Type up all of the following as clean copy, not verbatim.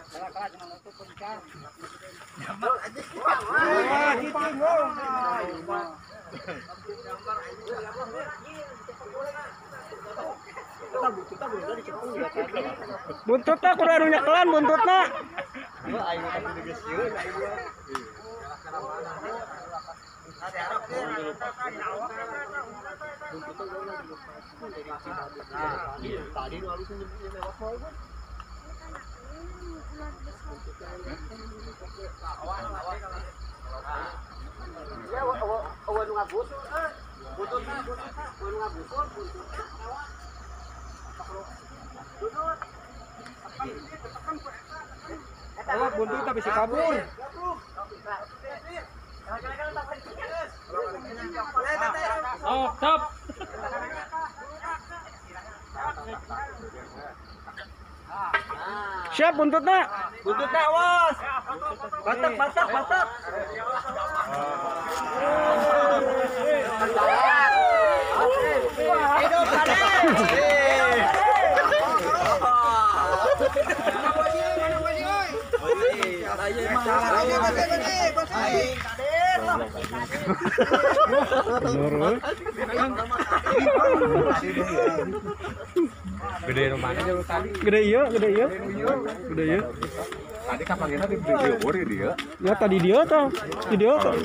Buntutna kudu anu nyekelan buntutna. Buntutna bisa kabur. Oh, stop. Siap buntutnya. Buntutnya awas. Batak. Hidup Gede rumahnya jauh tadi. Gede iya. Tadi kapanginnya di video dia. Ya tadi dia tuh. Video tuh.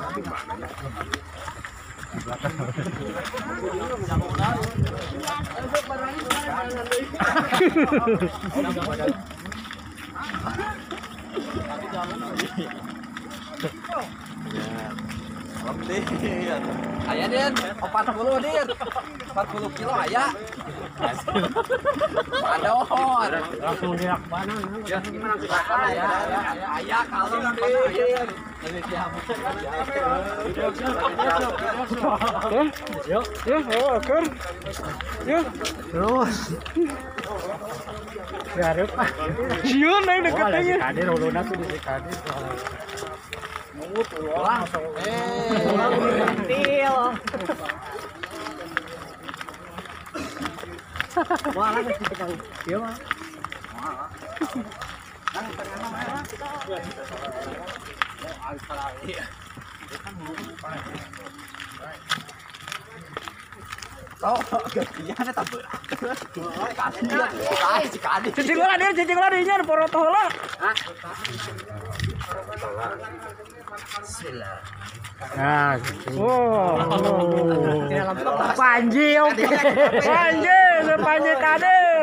Aya Din, 40 Din. 40 kilo aya. Padahal Langsung dirak mana? ya gimana aya kalau Din. Oke. Ya. Terus. Siarep. Sieun naik deketnya. Kadir uluna tuh di kadir. Wah, lagi tukang. Iya, Bang. Oh, gede tapi. Cicing lah dia poroto heula. Bismillah. Nah, oh. Panji oke. Panji kader.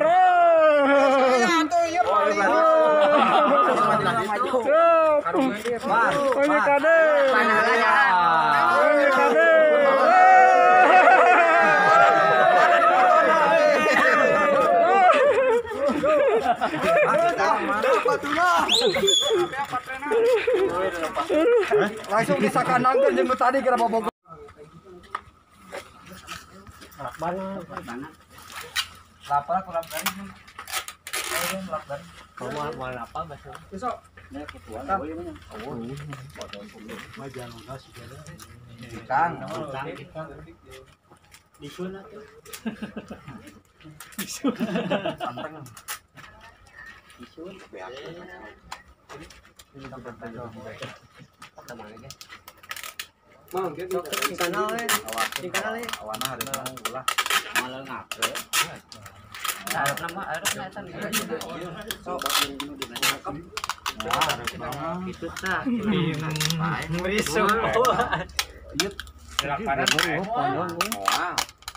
Panji kader. Langsung disakanangkeun jeung tadi kira bobogoh. Lapar kurang dari. Kamu mau apa bahasa? Besok. Kang. Disun atuh. Santeng. Disun. Ini tempat tanya. Mau gitu. Di kanal we. Di kanal we. Awana hari mau ulah. Malah ngapre. Arep nama eta nih. Sok di mana? Nah, Itu tah. Merisu. Ieu gerak kanan we. Wah.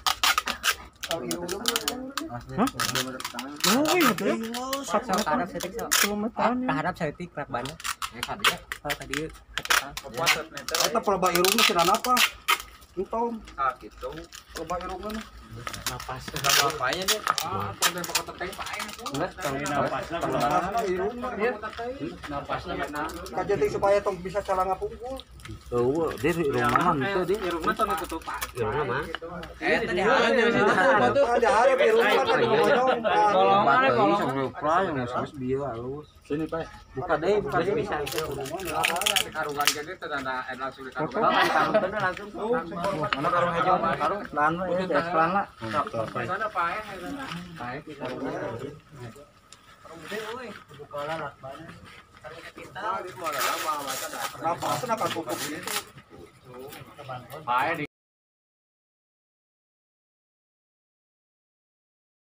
Harap setik harap setik krab banyak. Tadi Eta proba irungna cenah apa? Entong. Gitu. Proba irungna. napas. Apanya deh? Sampai pokok teteh pae. Enggak, kalau napasna Irungna. Napasna kajeti supaya tong bisa cara ngapungkul. Eueuh, dia di rumah itu dia. Irungna tong ketupat. Irungna mah. Tadi ada harap irungna kan ngomong. Kalau mana kalau sambil fly yang harus bieu halus. Sini, Pak. Buka deh bisa. Karungan gede teh ada langsung dikarungan. karung langsung. Mana karung hijau? Karung Lan we gas pelan lah. sana pae. Pae karung. Buka lalat banget. Tarik kita. Kenapa? Kenapa tutup gitu? Pakai di